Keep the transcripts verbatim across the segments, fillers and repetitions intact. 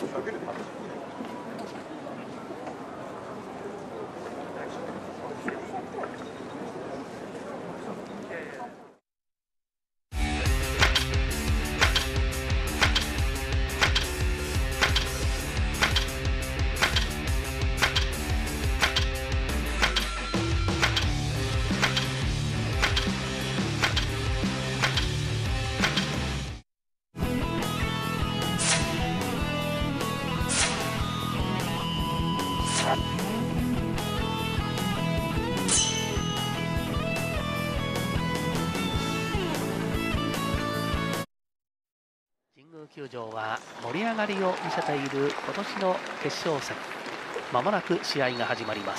球場は盛り上がりを見せている今年の決勝戦、まもなく試合が始まります。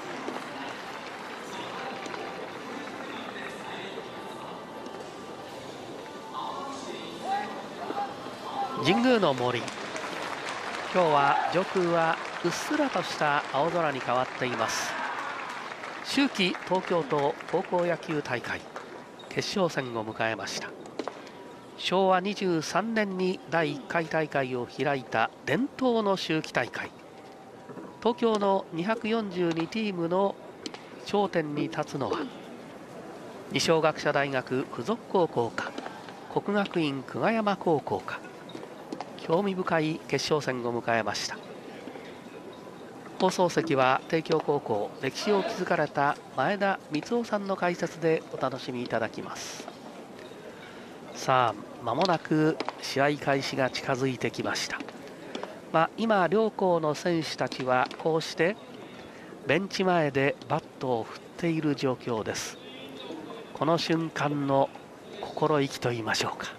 神宮の森、今日は上空はうっすらとした青空に変わっています。秋季東京都高校野球大会決勝戦を迎えました。しょうわにじゅうさんねんにだいいっかい大会を開いた伝統の秋季大会、東京のにひゃくよんじゅうにチームの頂点に立つのは二松学舎大学附属高校か国学院久我山高校か、興味深い決勝戦を迎えました。放送席は帝京高校歴史を築かれた前田光雄さんの解説でお楽しみいただきます。さあ、間もなく試合開始が近づいてきました。まあ、今両校の選手たちはこうしてベンチ前でバットを振っている状況です。この瞬間の心意気と言いましょうか。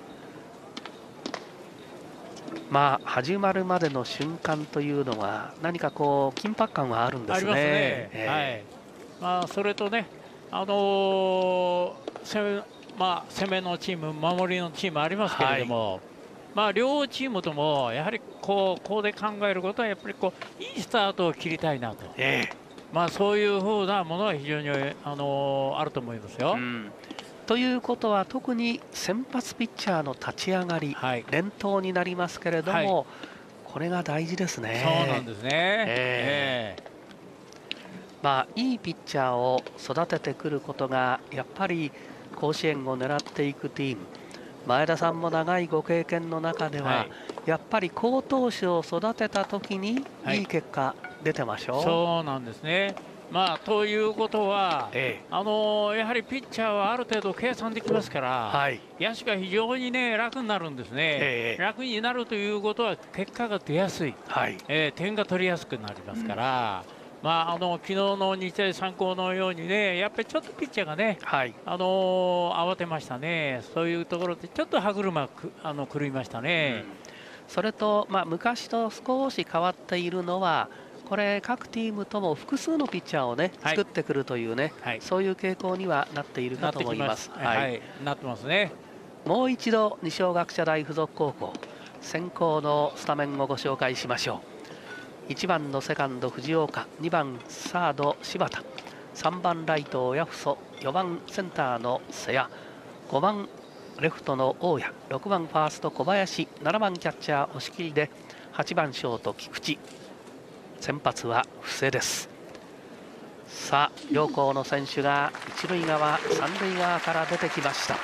まあ始まるまでの瞬間というのは何かこう緊迫感はあるんですね。ありますね。 えー、はい。まあそれとね、あのー、攻めまあ攻めのチーム、守りのチームありますけれども、はい、まあ両チームともやはりこうこうで考えることはやっぱりこういいスタートを切りたいなと。えー、まあそういうふうなものは非常にあのー、あると思いますよ。うん、 ということは特に先発ピッチャーの立ち上がり、はい、連投になりますけれども、はい、これが大事ですね。 そうなんですね。えー、えー、まあいいピッチャーを育ててくることがやっぱり甲子園を狙っていくチーム、前田さんも長いご経験の中では、はい、やっぱり好投手を育てた時にいい結果出てましょう。はい、 そうなんですね。まあ、ということは、ええ、あのやはりピッチャーはある程度計算できますから、はい、野手が非常に、ね、楽になるんですね。ええ、楽になるということは結果が出やすい、はい、えー、点が取りやすくなりますから、うん、まあ、あの昨日の日大三高のようにね、やっぱりちょっとピッチャーがね、はい、あの慌てましたね。そういうところでちょっと歯車くあの狂いましたね。 うん、それと、まあ、昔と少し変わっているのは、これ各チームとも複数のピッチャーをね、はい、作ってくるというね、はい、そういう傾向にはなっているかと思います。 はい、なってますね。 もう一度二松学舎大附属高校先行のスタメンをご紹介しましょう。いちばんのセカンド藤岡、にばんサード柴田、さんばんライト親富祖、よばんセンターの瀬谷、ごばんレフトの大谷、ろくばんファースト小林、ななばんキャッチャー押切で、はちばんショート菊池、先発は布施です。さあ両校の選手が一塁側三塁側から出てきました。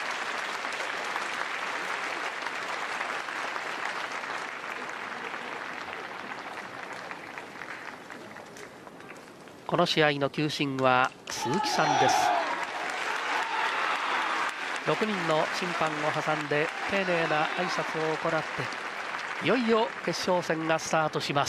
この試合の球審は鈴木さんです。ろくにんの審判を挟んで丁寧な挨拶を行って、いよいよ決勝戦がスタートします。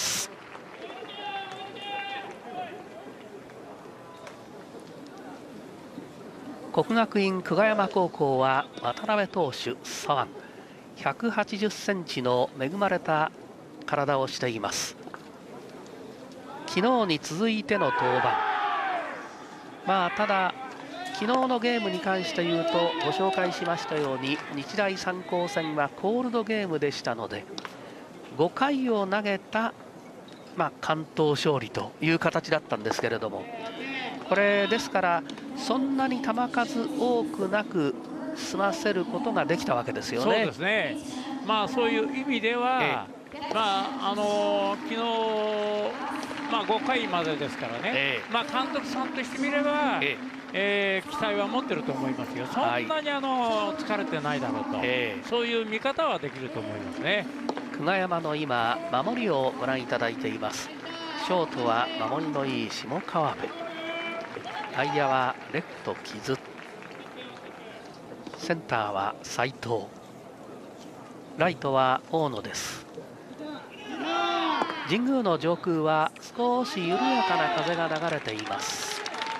国学院久我山高校は渡辺投手左腕、ひゃくはちじゅっセンチの恵まれた体をしています。昨日に続いての登板、まあただ昨日のゲームに関して言うとご紹介しましたように日大三高戦はコールドゲームでしたので、ごかいを投げた、まあ、完投勝利という形だったんですけれども、これですからそんなに球数多くなく済ませることができたわけですよね。 そうですね。まあそういう意味では、ええ、 まああのー、昨日、まあ、ごかいまでですからね、えー、まあ監督さんとしてみれば、えーえー、期待は持ってると思いますよ。そんなにあの疲れてないだろうと、えー、そういう見方はできると思いますね。 久我山の今守りをご覧いただいています。ショートは守りのいい下川辺、内野はレフト木津、センターは斉藤、ライトは大野です。神宮の上空は少し緩やかな風が流れています。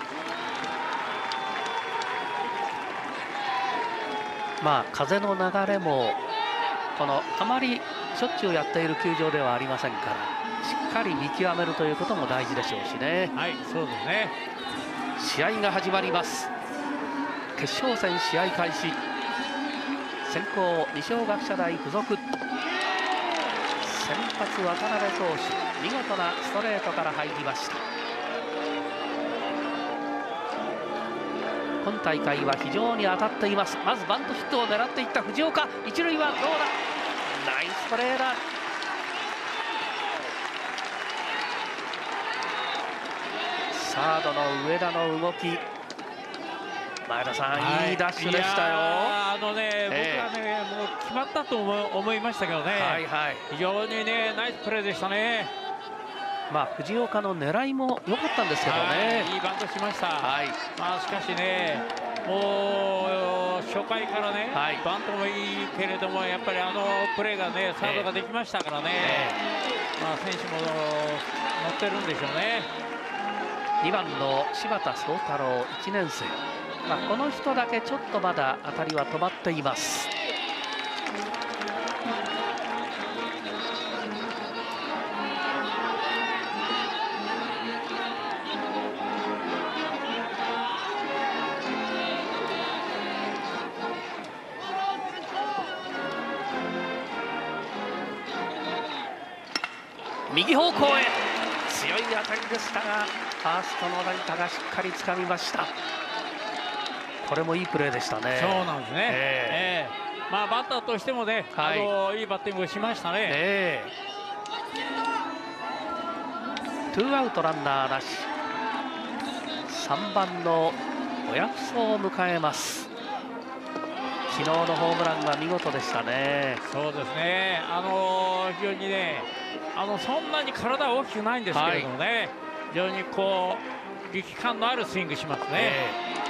まあ風の流れもこのあまりしょっちゅうやっている球場ではありませんから、しっかり見極めるということも大事でしょうしね。 はい、そうですね。 試合が始まります。決勝戦試合開始。先攻二松学舎大付属、先発渡辺投手、見事なストレートから入りました。今大会は非常に当たっています。まずバントヒットを狙っていった藤岡、一塁はどうだ、ナイスプレーだ。サードの上田の動き、前田さん、はい、いいダッシュでしたよ。 あのね、えー、僕はね、もう決まったと思思いましたけどね、はいはい、非常にね、ナイスプレーでしたね。 まあ、藤岡の狙いも良かったんですけどね、 いいバントしました。はい、まあ、しかしね、もう初回からね、はい、バントもいいけれども、やっぱりあのプレーがね、サードができましたからね、えー、まあ、選手も乗ってるんでしょうね。 にばんの柴田壮太郎いちねん生、まあ、この人だけちょっとまだ当たりは止まっています。右方向へ強い当たりでしたが、ファーストの成田がしっかり掴みました。これもいいプレーでしたね。 そうなんですね、えーえー、まあ、バッターとしてもね、はい、あのいいバッティングをしましたね、えー、ツーアウトランナーなし、さんばんの親富祖を迎えます。昨日のホームランは見事でしたね。 そうですね、あのー、非常にね、あのそんなに体は大きくないんですけれどもね、はい、非常にこう力感のあるスイングしますね、え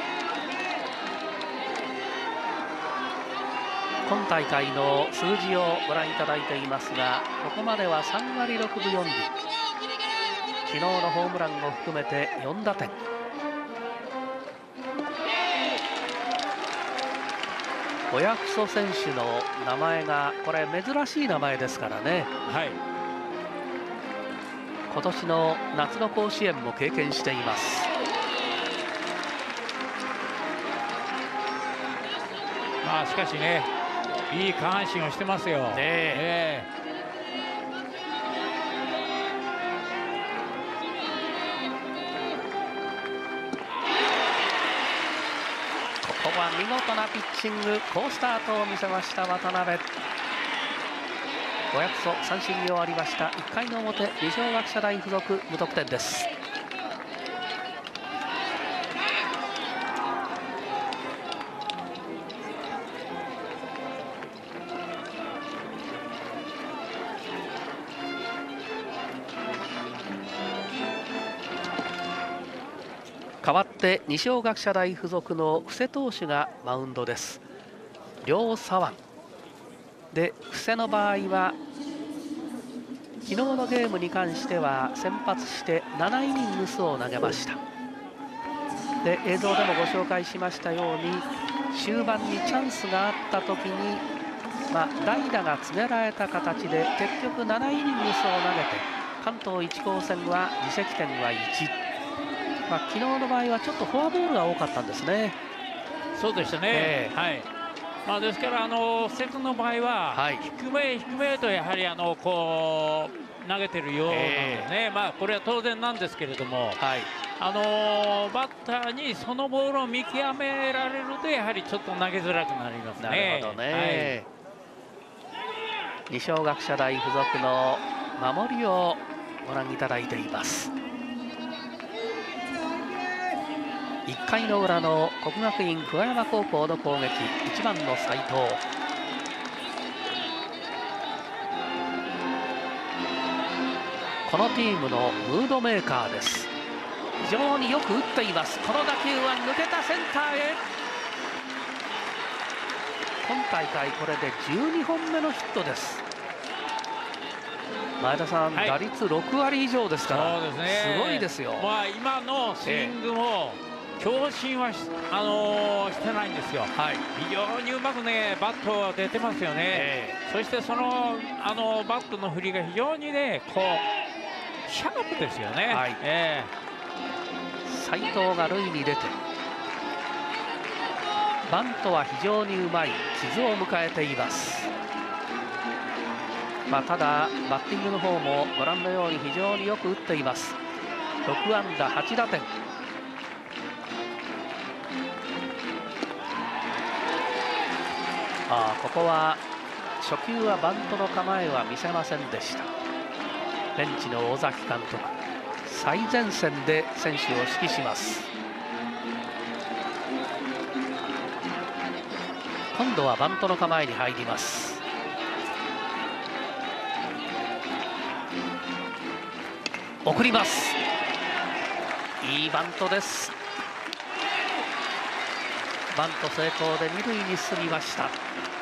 ー、今大会の数字をご覧いただいていますが、ここまではさんわりろくぶよんり、昨日のホームランを含めてよんだてん。親富祖選手の名前がこれ珍しい名前ですからね、はい、今年の夏の甲子園も経験しています。 まあしかしね、いい下半身をしてますよ。ねええここは見事なピッチング、好スタートを見せました渡辺。親富祖三振に終わりました。いっかいの表、二松学舎大付属無得点です。代わって二松学舎大付属の布施投手がマウンドです。両左腕で、布施の場合は昨日のゲームに関しては先発してななイニングスを投げました。で、映像でもご紹介しましたように、終盤にチャンスがあった時に、まあ、代打が告げられた形で結局ななイニングスを投げて、関東一高戦は自責点はいち。まあ、昨日の場合はちょっとフォアボールが多かったんですね。 そうでしたね、えー、はい、まあ、ですからあの布施君の場合は、はい、低め低めとやはりあのこう投げてるようなんですね、えー、まあこれは当然なんですけれども、はい、あのバッターにそのボールを見極められるとやはりちょっと投げづらくなりますね。 なるほどね、はい、 二松学舎大付属の守りをご覧いただいています。いっかいの裏の国学院久我山高校の攻撃、いちばんの斉藤。このチームのムードメーカーです。非常によく打っています。この打球は抜けたセンターへ。今大会これでじゅうにほんめのヒットです。前田さん、はい、打率ろくわり以上ですから、そうですね、すごいですよ。 まあ、今のスイングも、えー、強振はし、あのー、してないんですよ、はい、非常にうまくねバット出てますよね、えー、そしてその、あのー、バットの振りが非常にねこうシャープですよね。はい、えー、斉藤が塁に出てバントは非常にうまい木津を迎えています。まあ、ただバッティングの方もご覧のように非常によく打っています。ろくあんだはちだてん。あここは初球はバントの構えは見せませんでした。ベンチの尾崎監督、最前線で選手を指揮します。今度はバントの構えに入ります。送ります。いいバントです。バント成功で二塁に進みました。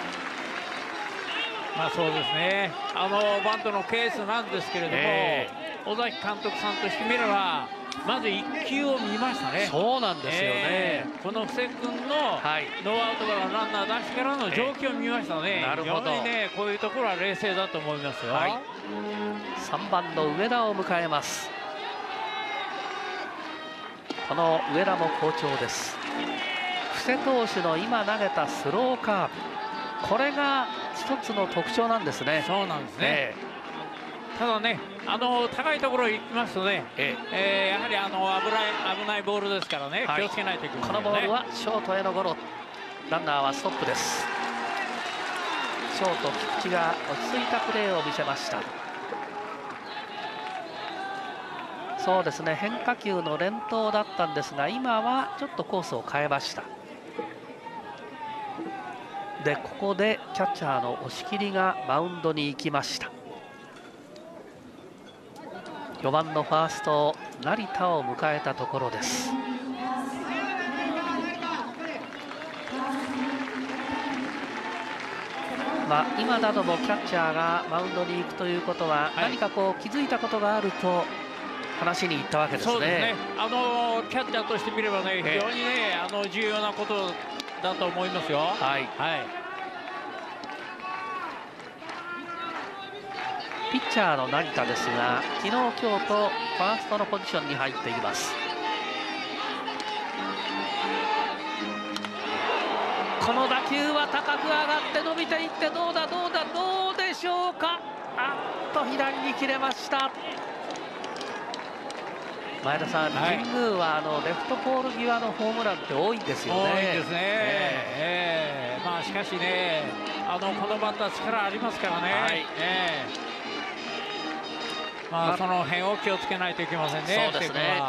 まあそうですね、あのバントのケースなんですけれども、えー、尾崎監督さんとしてみればまずいっきゅうを見ましたね。 そうなんですよね、えー、この布施君のノーアウトからランナー出してからの状況を見ましたね、えー、なるほど。非常にねこういうところは冷静だと思いますよ、はい、 さんばんの上田を迎えます。この上田も好調です。布施投手の今投げたスローカーブ、これが一つの特徴なんですね。 そうなんですね、えー、ただね、あの高いところに行きますとね、えーえー、やはりあの危ない危ないボールですからね、はい、気をつけないといけない、ね、 このボールはショートへのゴロ、ランナーはストップです。ショート菊池が落ち着いたプレーを見せました。そうですね、変化球の連投だったんですが、今はちょっとコースを変えました。でここでキャッチャーの押切がマウンドに行きました。よばんのファースト成田を迎えたところです。まあ、今などもキャッチャーがマウンドに行くということは、はい、何かこう気づいたことがあると話しに行ったわけですね。そうですね、 あのキャッチャーとしてみればね、非常にねあの重要なことだと思いますよ。はい、はい、 ピッチャーの成田ですが、昨日今日とファーストのポジションに入っています。この打球は高く上がって伸びていって、どうだどうだどうでしょうか。あっと左に切れました。前田さん、はい、神宮はあのレフトポール際のホームランって多いんですよね。 多いですね、えーえーまあ、しかしね、あのこのバッター力ありますからね、はい、えーまあ、その辺を気をつけないといけませんね。そうですね、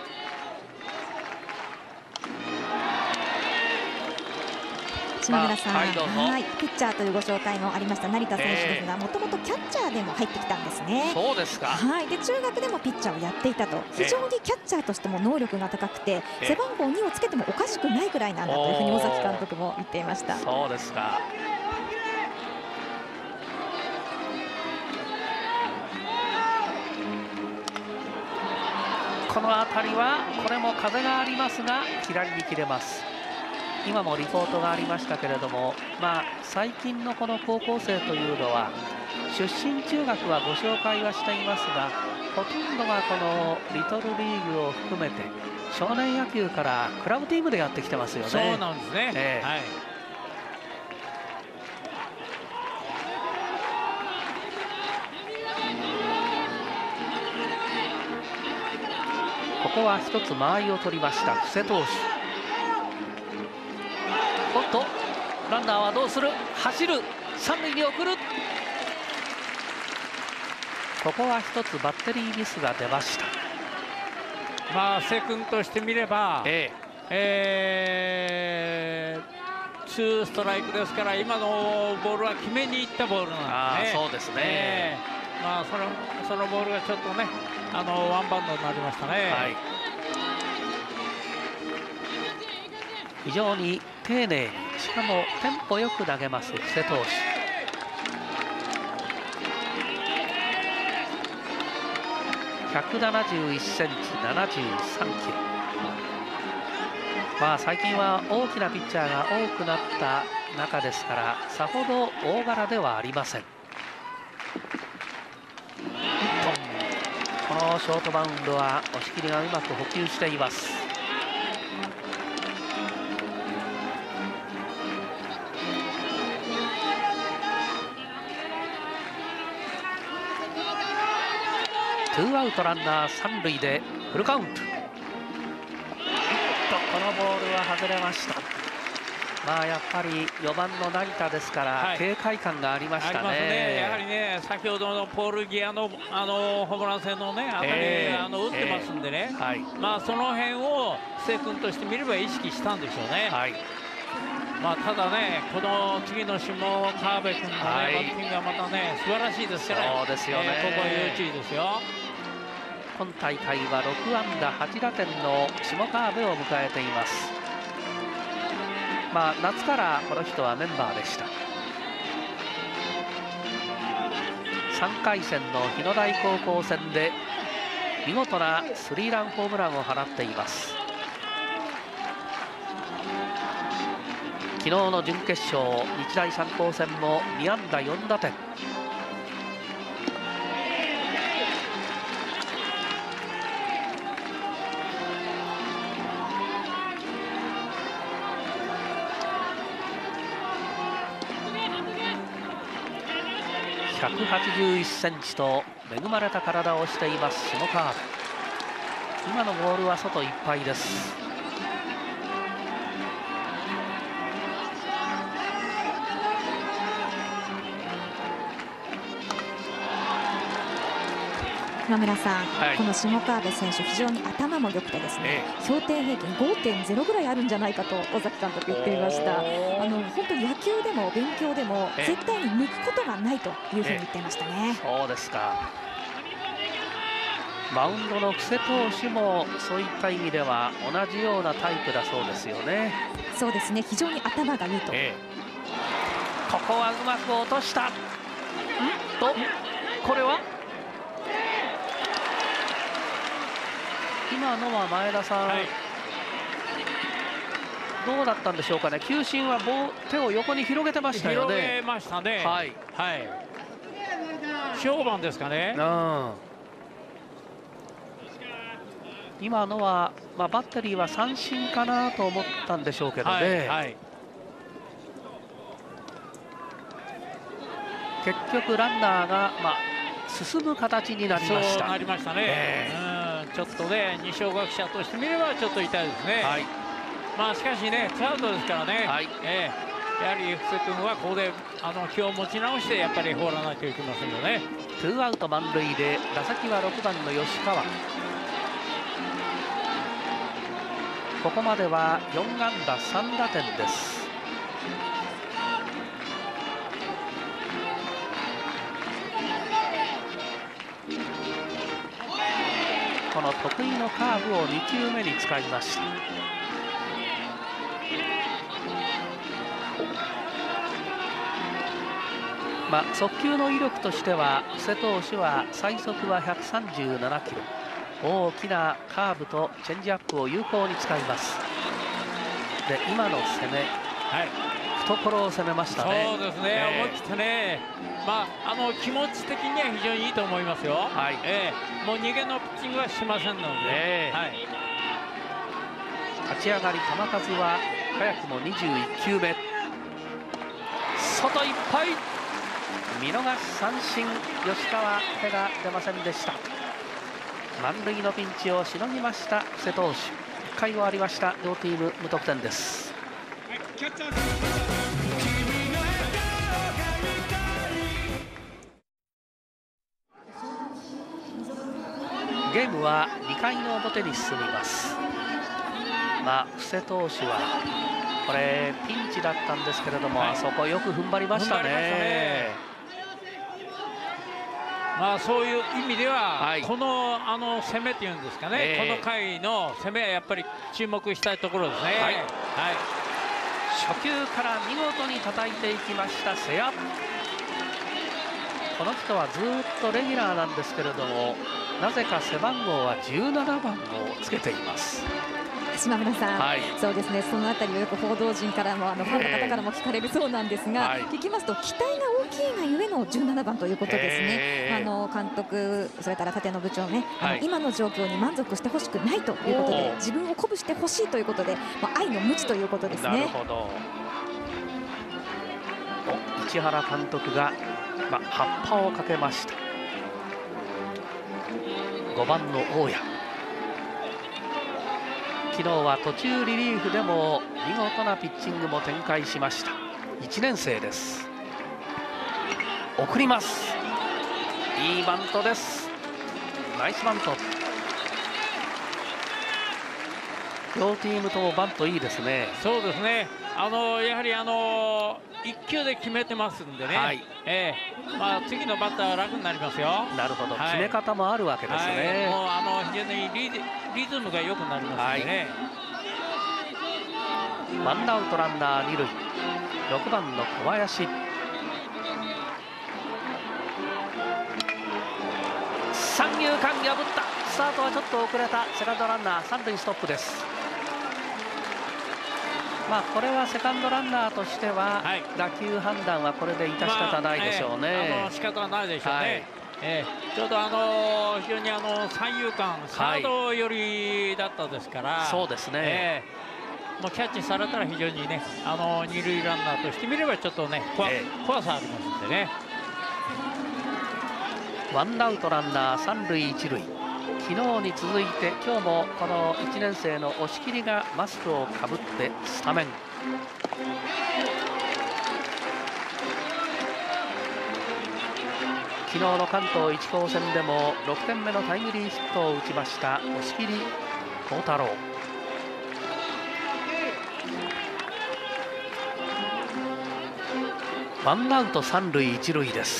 島村さん、はい、はい、ピッチャーというご紹介もありました成田選手ですが、もともとキャッチャーでも入ってきたんですね。 そうですか。 はい、で中学でもピッチャーをやっていたと、非常にキャッチャーとしても能力が高くて、背番号にをつけてもおかしくないぐらいなんだというふうに尾崎監督も言っていました。 そうですか。この辺りはこれも風がありますが左に切れます。今もリポートがありましたけれども、まあ、最近のこの高校生というのは出身中学はご紹介はしていますが、ほとんどがこのリトルリーグを含めて少年野球からクラブチームでやってきてますよね。 そうなんですね、えーはい、 ここは一つ間合いを取りました布施投手。おっとランナーはどうする、走る、三塁に送る、 ここは一つバッテリーミスが出ました。 まあ瀬君としてみれば、 ええー、ツーストライクですから、今のボールは決めにいったボールなんですね。 そうですね、 えー、まあそのそのボールがちょっとね、あのワンバウンドになりましたね。はい、 非常に丁寧に、しかもテンポよく投げます布施投手。ひゃくななじゅういっセンチ、ななじゅうさんキロ。まあ最近は大きなピッチャーが多くなった中ですから、さほど大柄ではありません。このショートバウンドは押切がうまく捕球しています。ツーアウトランナー三塁でフルカウント。このボールは外れました。まあやっぱりよばんの成田ですから、はい、警戒感がありましたね。ありますね。 やはりね、先ほどのポールギアのあのホームラン戦のね、あたり、えー、あの打ってますんでね、えーはい、まあその辺を布施君としてみれば意識したんでしょうね。はい、まあただね、この次の下川辺君の、ね、はい、バッティングがまたね素晴らしいですから、 そうですよね、 えー、ここは要注意ですよ。 今大会はろく安打はち打点の下川辺を迎えています。まあ夏からこの人はメンバーでした。さんかい戦の日野台高校戦で見事なスリーランホームランを放っています。昨日の準決勝、日大三高戦もに安打よん打点。ひゃくはちじゅういっセンチと恵まれた体をしています下川。今のボールは外いっぱいです。 今村さん、はい、この下川辺選手、非常に頭も良くてですね、ええ、標定平均 ごてんゼロ ぐらいあるんじゃないかと尾崎監督言っていました。あの本当に野球でも勉強でも絶対に抜くことがないというふうに言っていましたね。 ええ、そうですか。マウンドの布施投手もそういった意味では同じようなタイプだそうですよね。 そうですね、非常に頭がいいと。ええ、 ここはうまく落とした。んとこれは今のは前田さん、はい、どうだったんでしょうかね。球審は棒手を横に広げてましたよね。 広げましたね。はい、はい、評判ですかね。うん、 今のは、まあ、バッテリーは三振かなと思ったんでしょうけどね。はいはい、結局ランナーが、まあ、進む形になりました。 そうなりましたね。えーちょっとね、二松学者としてみればちょっと痛いですね。はい、まあしかしね、ツーアウトですからね、はい、えー、やはり布施君はここであの気を持ち直してやっぱり放らないといけませんよね。 ツーアウト満塁で打席はろくばんの吉川。ここまではよん安打さん打点です。この得意のカーブをに球目に使いました。まあ、速球の威力としては布施投手は最速はひゃくさんじゅうななキロ、大きなカーブとチェンジアップを有効に使います。で今の攻め、はい、懐を攻めましたね。 そうですね、えー、思い切ってね、まあ、あの気持ち的には非常にいいと思いますよ。はい、えー、もう逃げのピッチングはしませんので、えーはい、 立ち上がり球数は早くもにじゅういっ球目。外いっぱい、見逃し三振。吉川、手が出ませんでした。満塁のピンチをしのぎました布施投手。いっかい終わりました。両チーム無得点です。 ムはにかいの表に進みます。まあ、布施投手はこれピンチだったんですけれども、はい、あそこよく踏ん張りましたね。 まあそういう意味では、はい、このあの攻めっていうんですかね、えー、この回の攻めはやっぱり注目したいところですね。はい、はい、 初球から見事に叩いていきました瀬谷。この人はずっとレギュラーなんですけれども、なぜか背番号はじゅうななばんをつけています。 島村さん、はい、そうですね、そのあたりをよく報道陣からもあのファンの方からも聞かれるそうなんですが、はい、聞きますと期待が大きいがゆえのじゅうななばんということですね。あの監督、それから立野部長ね、はい、あの今の状況に満足してほしくないということで、自分を鼓舞してほしいということで、まあ、愛の無知ということですね。なるほど。市原監督が、まあ、葉っぱをかけました。ごばんの大谷、昨日は途中リリーフでも見事なピッチングも展開しました。いちねん生です。送ります。いいバントです。ナイスバント。両チームともバントいいですね。 そうですね、あのやはりあのいっきゅうで決めてますんでね、はい、えーまあ、次のバッターは楽になりますよ。 なるほど、はい、決め方もあるわけですね。 はい、もうあの非常にリリズムが良くなりますんでね。 ワンアウトランナー二塁、ろくばんの小林。三遊間破った。スタートはちょっと遅れた。セカンドランナー三塁ストップです。まあこれはセカンドランナーとしては、はい、打球判断はこれで致し方ないでしょうね。まあえー、あの仕方ないでしょうね。はい、えー、ちょうどあの非常にあの三遊間サード寄りだったですから、はい、 そうですね。えー、もうキャッチされたら非常にね、あの二塁ランナーとしてみればちょっとね、怖、えー、怖さありますんでね。 ワンアウトランナー三塁一塁。昨日に続いて今日もこのいちねん生の押切がマスクをかぶってスタメン。昨日の関東一高戦でもろくてんめのタイムリーヒットを打ちました押切幸太郎。ワンアウト三塁一塁です。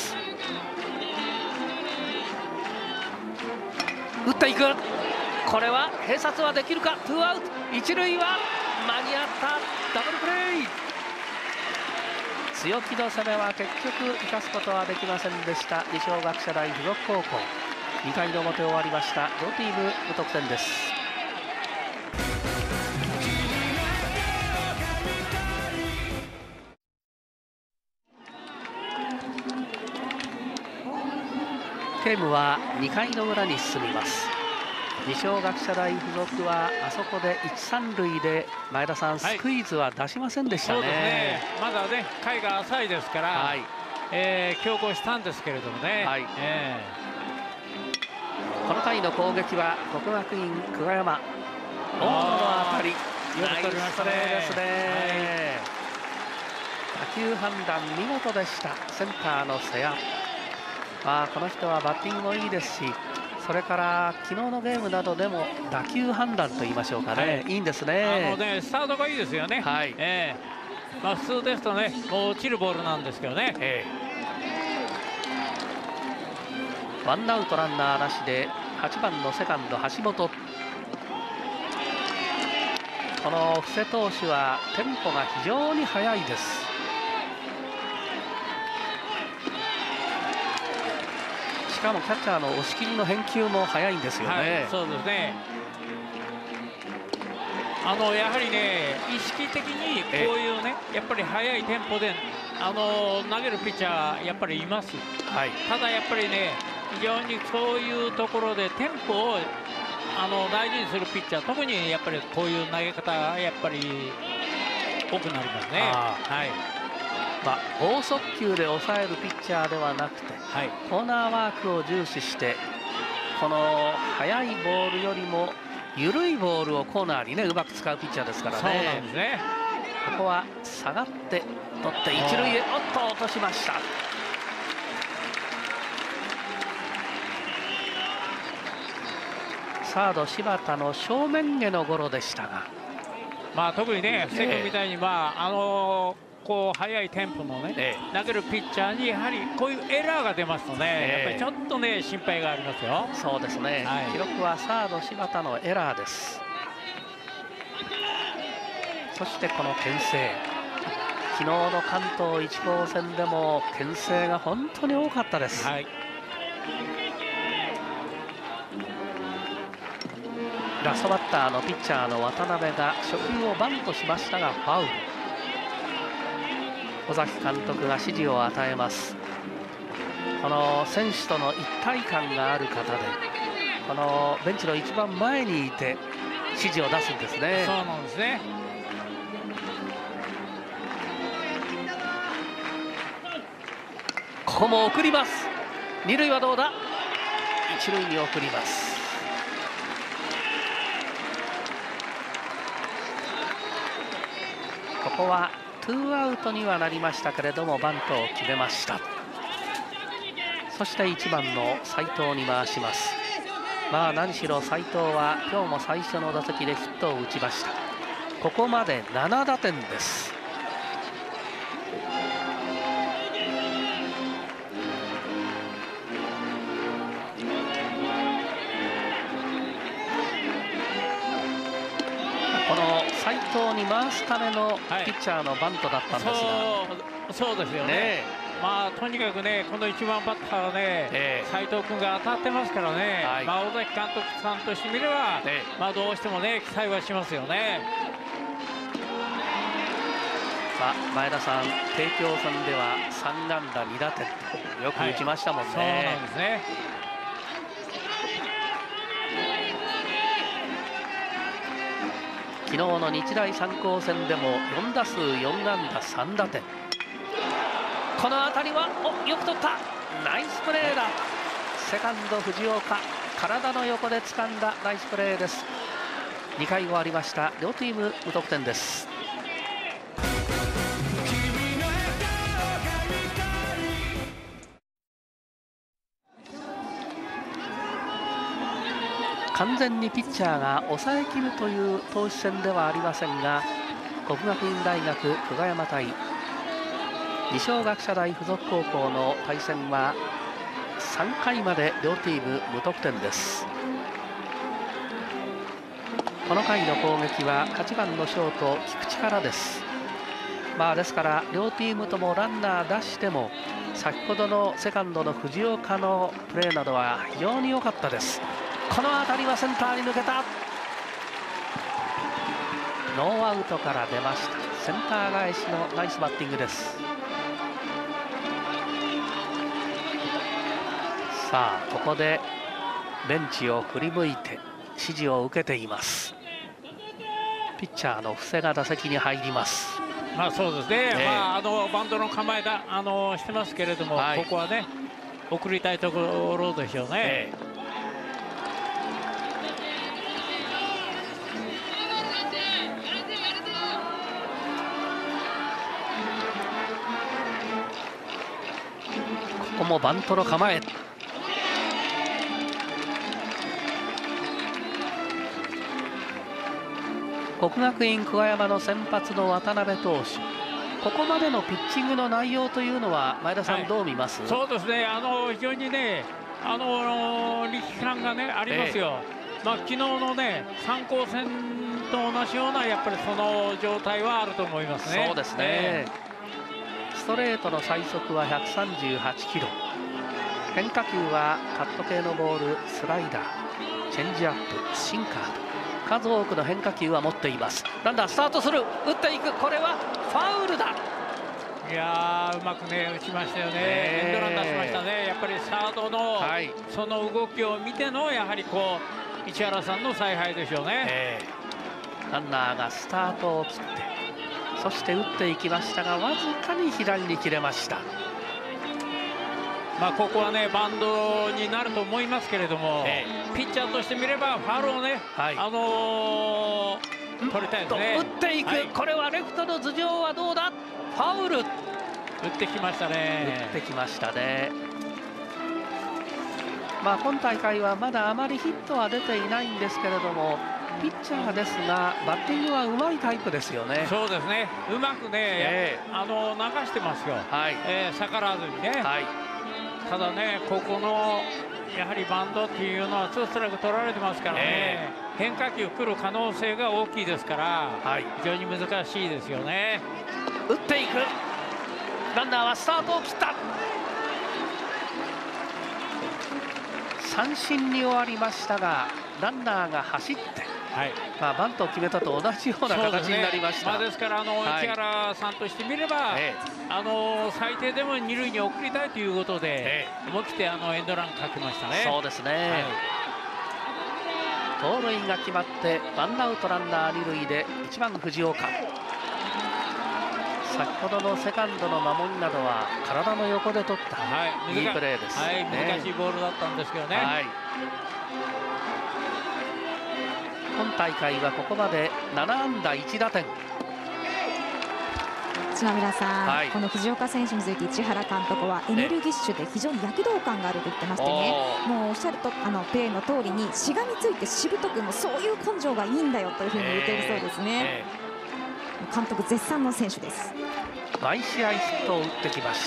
打っていく。これは併殺はできるか。ツーアウト一塁は間に合った。ダブルプレー。強気の攻めは結局生かすことはできませんでした二松学舎大付属高校。にかいの表終わりました。両チーム無得点です。ゲームはにかいの裏に進みます。二松学舎大付属はあそこで一三塁で前田さん、スクイズは出しませんでしたね。はい、そうですね、 まだね回が浅いですから、はい、えー、強行したんですけれどもね。はい、えー、この回の攻撃は国学院久我山、大野の当たり、よく取りましたね。ですね、はい、打球判断見事でした。センターの瀬谷、まあ、この人はバッティングもいいですし、それから昨日のゲームなどでも打球判断といいましょうかね、はい、いいんですね。 あのね、スタートがいいですよね。はい、えーまあ、普通ですとね、もう落ちるボールなんですけどね。えー、ワンアウトランナーなしではちばんのセカンド橋本。この布施投手はテンポが非常に速いです。しかもキャッチャーの押切の返球も速いんですよね。はい、 そうですね。あのやはりね、意識的にこういうね、やっぱり速いテンポであの投げるピッチャーやっぱりいます。はい、ただやっぱりね、非常にそういうところでテンポをあの大事にするピッチャー、特にやっぱりこういう投げ方がやっぱり多くなりますね。はい。 まあ、剛速球で抑えるピッチャーではなくて、はい、コーナーワークを重視してこの速いボールよりも緩いボールをコーナーにねうまく使うピッチャーですからね。 そうなんですね。 ここは下がって取って一塁へ、おっと落としました。 サード柴田の正面へのゴロでしたが、 まあ特にね関君みたいに、まああのーこう速いテンポのね、ええ、投げるピッチャーにやはりこういうエラーが出ますとね、ええ、やっぱりちょっとね心配がありますよ。 そうですね、はい、記録はサード柴田のエラーです。そしてこの牽制、昨日の関東いち号戦でも牽制が本当に多かったです。はい、ラストバッターのピッチャーの渡辺が初球をバントしましたがファウル。尾崎監督が指示を与えます。この選手との一体感がある方で、このベンチの一番前にいて指示を出すんですね。 そうなんですね。 ここも送ります。二塁はどうだ。一塁に送ります。ここはツーアウトにはなりましたけれどもバントを決めました。そしていちばんの斉藤に回します。まあ何しろ斉藤は今日も最初の打席でヒットを打ちました。ここまでなな打点です。この斉藤に回すためのピッチャーのバントだったんですが、 はい、そう、そうですよね。ね、まあとにかくねこのいちばんバッターはね、えー、斉藤君が当たってますからね、はい、まあ尾崎監督さんとしてみれば、えー、まあどうしてもね期待はしますよね。 さあ前田さん、帝京戦ではさん安打に打点とよく打ちましたもんね。はい、 そうなんですね。 昨日の日大三高戦でもよん打数よん安打さん打点。この当たりはおよく取った、ナイスプレーだ。セカンド藤岡、体の横で掴んだナイスプレーです。にかい終わりました。両チーム無得点です。完全にピッチャーが抑えきるという投手戦ではありませんが、国学院大学久我山対二松学舎大附属高校の対戦はさんかいまで両チーム無得点です。この回の攻撃ははちばんのショート菊池からです。まあですから両チームともランナー出しても先ほどのセカンドの藤岡のプレーなどは非常に良かったです。この当たりはセンターに抜けた。ノーアウトから出ました。センター返しのナイスバッティングです。さあここでベンチを振り向いて指示を受けています。ピッチャーの布施が打席に入ります。 まあそうですね、ね、まあ、あのバントの構えだあのしてますけれども、はい、ここはね送りたいところでしょうね。ええ、 ここもバントの構え。国学院久我山の先発の渡辺投手、ここまでのピッチングの内容というのは前田さん、はい、どう見ます？ そうですね、あの非常にねあの力感がねありますよ。えー、まあ昨日のね三高戦と同じようなやっぱりその状態はあると思いますね。 そうですね。えー、ストレートの最速はひゃくさんじゅうはちキロ、変化球はカット系のボール、スライダー、チェンジアップ、シンカーと数多くの変化球は持っています。ランナースタートする、打っていく、これはファウルだ。 いやーうまくね打ちましたよね。エンドラン出しましたね。やっぱりサードの、はい、その動きを見てのやはりこう市原さんの采配でしょうね。えー、ランナーがスタートを切ってそして打っていきましたがわずかに左に切れました。 まあここはねバンドになると思いますけれども、えー、ピッチャーとしてみればファウルをね、はい、あのー、取りたいですね。 打っていく、はい、これはレフトの頭上はどうだ。ファウル。打ってきましたね。 打ってきましたね。 まあ、今大会はまだあまりヒットは出ていないんですけれども、ピッチャーですがバッティングはうまいタイプですよね。 そうですね、うまくね、えー、あの流してますよ、はい、えー、逆らわずにね、はい、ただね、ここのやはりバンドっていうのはツーストライク取られてますからね、えー、変化球来る可能性が大きいですから、はい、非常に難しいですよね。 打っていく、ランナーはスタートを切った。三振に終わりましたが、ランナーが走って、はい、まあバントを決めたと同じような形になりました。 ですね、まあ、ですからあの、はい、市原さんとしてみれば、ええ、あの最低でも二塁に送りたいということで、ええ、思い切ってあのエンドランかけましたね。 そうですね、はい、盗塁が決まってワンアウトランナー二塁でいちばん藤岡。先ほどのセカンドの守りなどは体の横で取った、はい、いいプレーです、 はい、難しいボールだったんですけどね、はい、 今大会はここまでななあんだいちだてん。 島村さん、はい、この藤岡選手について市原監督はエネルギッシュで非常に躍動感があると言ってましてね、もうおっしゃるとあのプレーの通りにしがみついてしぶとくもそういう根性がいいんだよというふうに言っているそうですね、えーえー、監督絶賛の選手です。 毎試合ヒットを打ってきました。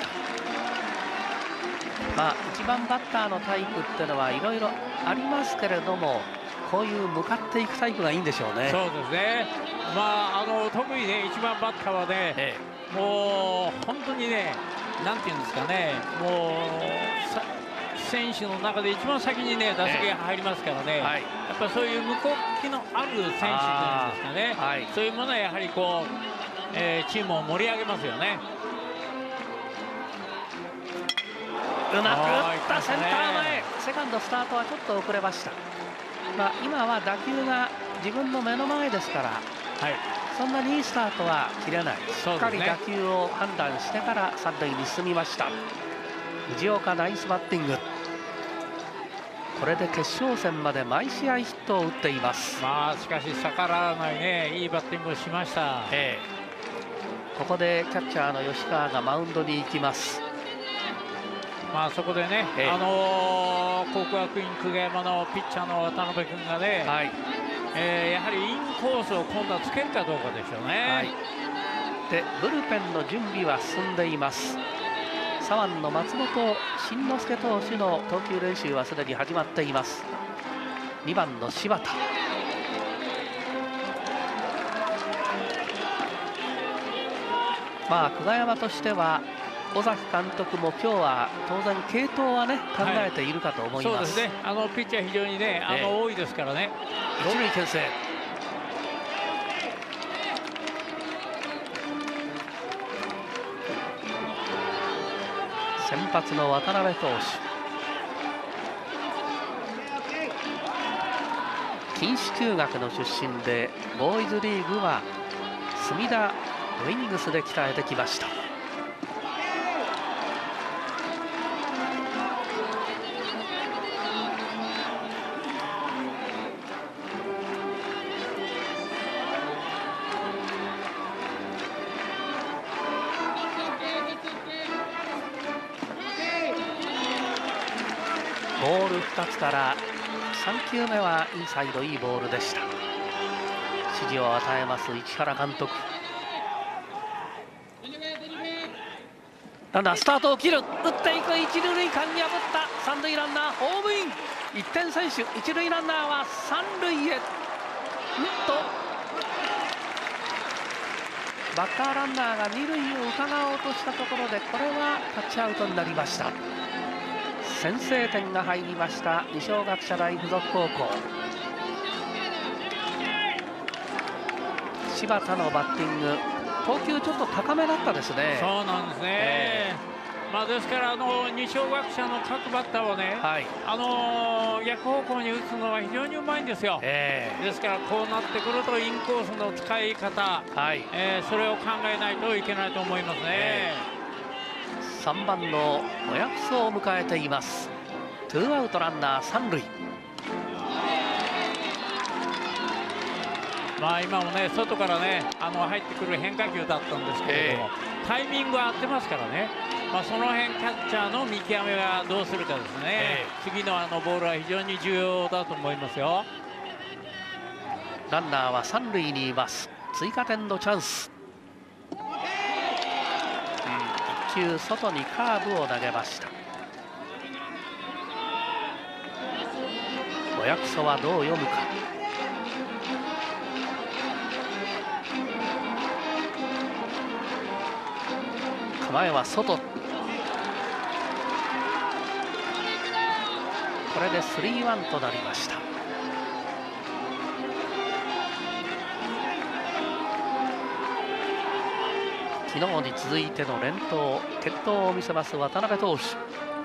まあいちばんバッターのタイプっていうのはいろいろありますけれども、こういう向かっていくタイプがいいんでしょうね。 そうですね、まあ、あの特にねいちばんバッターはね、ええ、もう本当にね、なんていうんですかね、もう選手の中で一番先にね打席が入りますからね、ええ、はい、やっぱりそういう向こう気のある選手というんですかね、はい、そういうものはやはりこう、えー、チームを盛り上げますよね。 うまく打ったセンター前、セカンドスタートはちょっと遅れました。まあ、今は打球が自分の目の前ですから、はい、そんなにいいスタートは切れない、しっかり打球を判断してから三塁に進みました。藤岡ナイスバッティング。これで決勝戦まで毎試合ヒットを打っています。 まあしかし逆らわないね、いいバッティングをしました、ええ、ここでキャッチャーの吉川がマウンドに行きます。 まあそこでね、ええ、あのー、國學院久我山のピッチャーの渡辺君がね、はい、えー、やはりインコースを今度はつけるかどうかでしょうね、はい、 でブルペンの準備は進んでいます。左腕の松本慎之介投手の投球練習はすでに始まっています。にばんの柴田、まあ久我山としては尾崎監督も今日は当然継投はね考えているかと思います、 はい、そうですね、あのピッチャー非常にね、あの、えー、多いですからね。 一塁牽制、先発の渡辺投手、錦糸中学の出身でボーイズリーグは隅田ウィングスで鍛えてきました。ボールふたつからさんきゅうめはインサイド、いいボールでした。指示を与えます市原監督。ランナースタートを切る、打っていく、一塁塁間に破った三塁ランナーホームイン、いってん先取、一塁ランナーは三塁へ。うんとバッターランナーが二塁を伺おうとしたところで、これはタッチアウトになりました。先制点が入りました二松学舎大附属高校。柴田のバッティング、投球ちょっと高めだったですね。 そうなんですね、えー、まあですからあの二松学舎の各バッターはね、はい、あの逆方向に打つのは非常にうまいんですよ、えー、ですからこうなってくるとインコースの使い方、はい、えー、それを考えないといけないと思いますね、えーさんばんの小約束を迎えています。ツーアウトランナー三塁。まあ今もね外からねあの入ってくる変化球だったんですけれども、えー、タイミングは合ってますからね。 まあ、その辺キャッチャーの見極めがどうするかですね、えー、次のあのボールは非常に重要だと思いますよ。 ランナーは三塁にいます。追加点のチャンス。うん、いっ球外にカーブを投げました。お約束はどう読むか。構えは外。これでスリーワンとなりました。昨日に続いての連投決闘を見せます渡辺投手。こ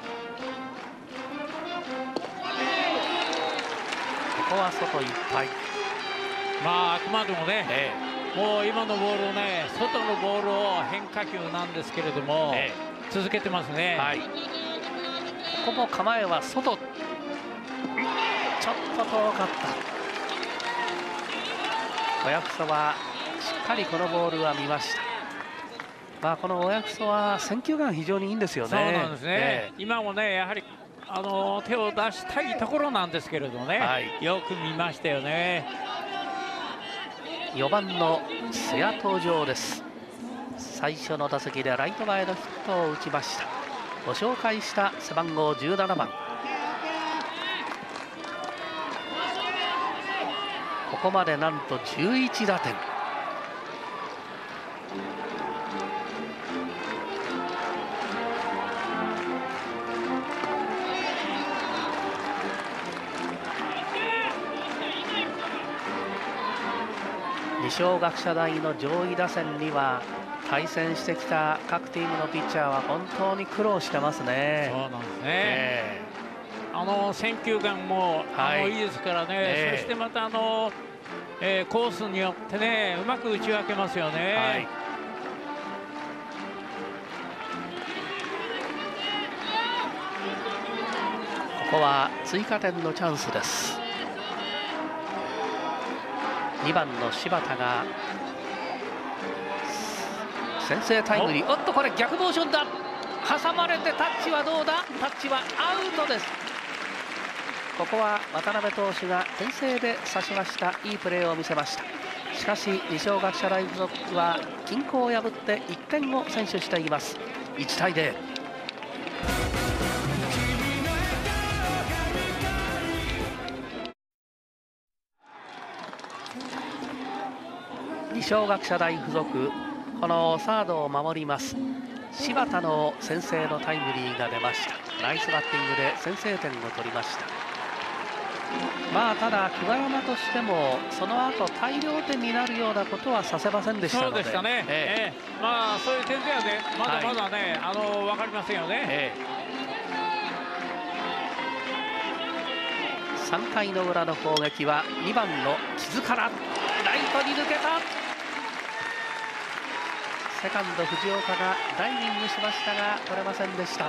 こは外いっぱい。 まああくまでもね、ええ、もう今のボールをね、外のボールを変化球なんですけれども、ええ、続けてますね。はい、ここも構えは外。ちょっと遠かった。お約束はしっかりこのボールは見ました。まあこのお約束は選球眼非常にいいんですよね。 そうなんですね、えー、今もねやはりあの手を出したいところなんですけれどね、はい、よく見ましたよね。 よばんの瀬谷登場です。最初の打席でライト前のヒットを打ちました。ご紹介した背番号じゅうななばん。ここまでなんとじゅういちだてん。二松学舎大の上位打線には対戦してきた各チームのピッチャーは本当に苦労してますね。 そうなんですね、えー、あの選球眼も、はい、あのいいですからね、えー、そしてまたあの、えー、コースによってねうまく打ち分けますよね、はい、 ここは追加点のチャンスです。にばんの柴田が先制タイムリー。おっとこれ逆モーションだ。挟まれてタッチはどうだ。タッチはアウトです。ここは渡辺投手が牽制で刺しました。いいプレーを見せました。しかし二松学舎大付属は均衡を破っていってんを先取しています。いちたいゼロ。二松学舎大付属、このサードを守ります柴田の先制のタイムリーが出ました。ナイスバッティングで先制点を取りました。まあただ久我山としてもその後大量点になるようなことはさせませんでしたので。 そうでしたね、ええええ、まあそういう点ではねまだまだね、はい、あの分かりませんよね、ええ、さんかいの裏の攻撃はにばんの木津からライトに抜けた。セカンド藤岡がダイビングしましたが取れませんでした。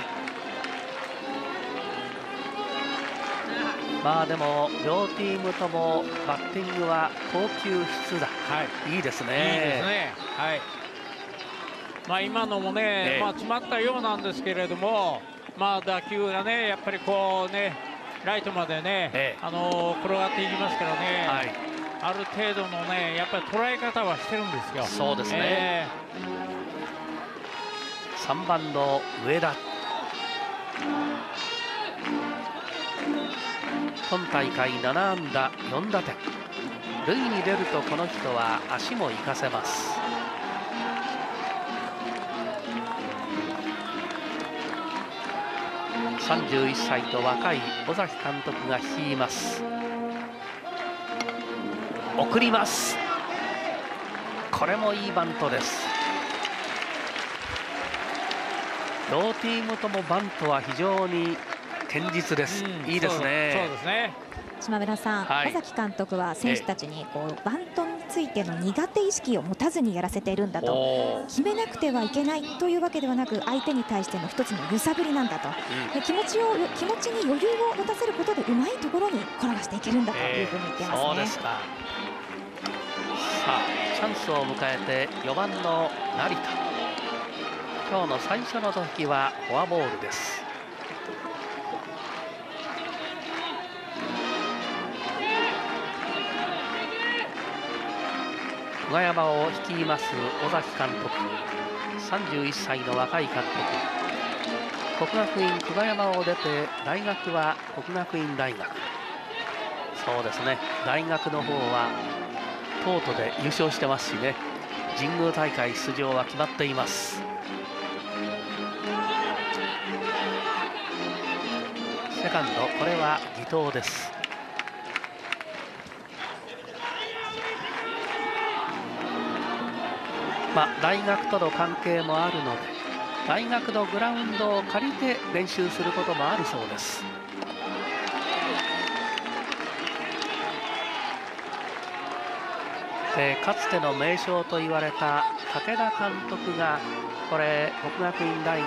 まあでも両チームともバッティングは高級質だ、はい、いいですね。 いいですね、はい、まあ今のもね、ええ、まあ詰まったようなんですけれども、まあ打球がねやっぱりこうねライトまでね、ええ、あの転がっていきますからね、はい、ある程度のねやっぱり捉え方はしてるんですよ。 そうですね、えー、さんばんの上田、今大会ななあんだよんだてん。塁に出るとこの人は足も生かせます。さんじゅういっさいと若い尾崎監督が率います。送ります。これもいいバントです。両チームともバントは非常に堅実です。うん、いいですね。 そうですね。 島村さん、はい、尾崎監督は選手たちにこうバントについての苦手意識を持たずにやらせているんだと。決めなくてはいけないというわけではなく、相手に対しての一つの揺さぶりなんだと、うん、で気持ちを気持ちに余裕を持たせることでうまいところに転がしていけるんだというふうに言ってますね。 そうですか。さあチャンスを迎えてよばんの成田、 今日の最初の打席はフォアボールです。久我山を率います尾崎監督、さんじゅういっさいの若い監督。国学院久我山を出て大学は国学院大学。そうですね、大学の方はトートで優勝してますしね、神宮大会出場は決まっています。セカンド、これは義藤です。まあ、大学との関係もあるので、大学のグラウンドを借りて練習することもあるそうです。でかつての名将と言われた武田監督がこれ国学院大学、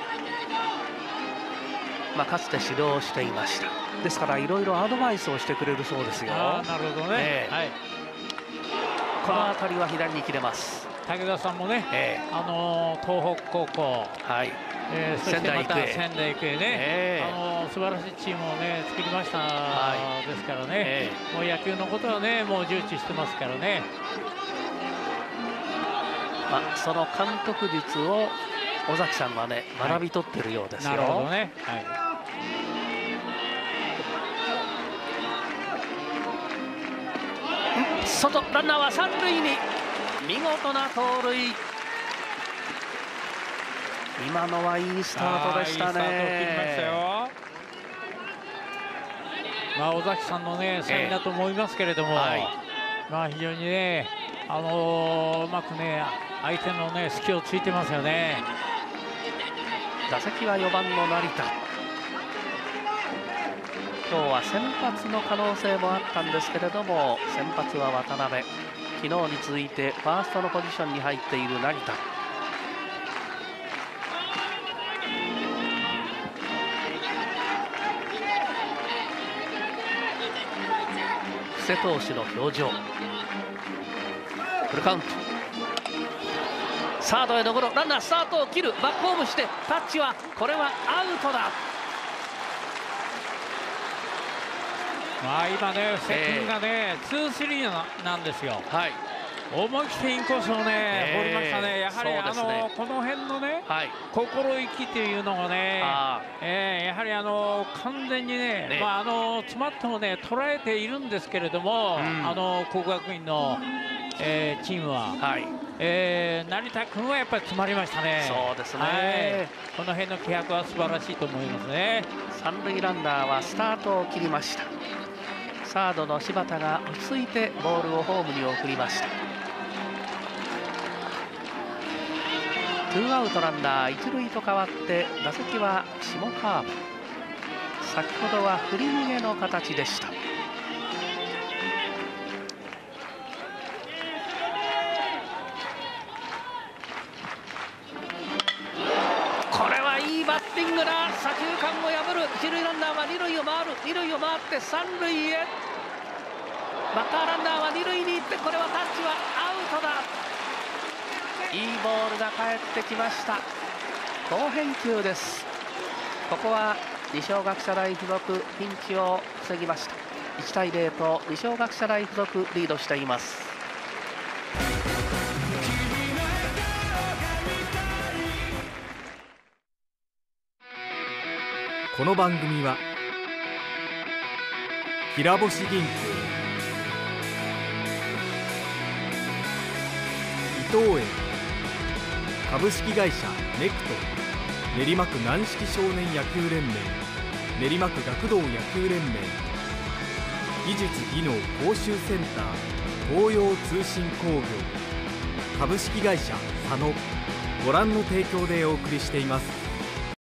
まあ、かつて指導をしていました。ですからいろいろアドバイスをしてくれるそうですよ。 あなるほどね、えーはい、 この辺りは左に切れます。 武田さんもね、えー、あの東北高校、はいえー、そしてまた仙台育英ね、えー、あの素晴らしいチームをね作りました、はい、ですからね、えー、もう野球のことはねもう重視してますからね。 まあ、その監督術を尾崎さんはね学び取ってるようですよ。 はい、なるほどね。はい、 外ランナーは三塁に見事な盗塁。今のはいいスタートでしたね。いいスタートを切りましたよ。 まあ尾崎さんのね戦だと思いますけれども、えーはい、まあ非常にねあのー、うまくね相手のね隙をついてますよね。 打席はよばんの成田。今日は先発の可能性もあったんですけれども、先発は渡辺、昨日に続いてファーストのポジションに入っている成田。布施投手の表情。フルカウント、サードへのゴロ、ランナースタートを切る、バックホームしてタッチはこれはアウトだ。 まあ今ねセッティングがねツースリーなんですよ。はい、思い切ってインコースをね放りましたね。やはりあのこの辺のね心意気というのがね、えやはりあの完全にねまああの詰まってもね捉えているんですけれども、あの國學院のえチームはえ成田君はやっぱり詰まりましたね。 そうですね。 この辺の気迫は素晴らしいと思いますね。 三塁ランナーはスタートを切りました。サードの柴田が落ち着いてボールをホームに送りました。ツーアウトランナー一塁と変わって打席は下カーブ。先ほどは振り逃げの形でした。これはいいバッティングだ。左中間を破る。一塁ランナーは二塁を回る。二塁を回って三塁へ。バッターランナーは二塁に行って、これはタッチはアウトだ。いいボールが返ってきました。好返球です。ここは二松学舎大付属ピンチを防ぎました。いちたいゼロと二松学舎大付属リードしています。 この番組は平星銀行、伊藤園株式会社ネクト、練馬区軟式少年野球連盟、練馬区学童野球連盟、技術技能講習センター東洋通信工業株式会社佐野、ご覧の提供でお送りしています。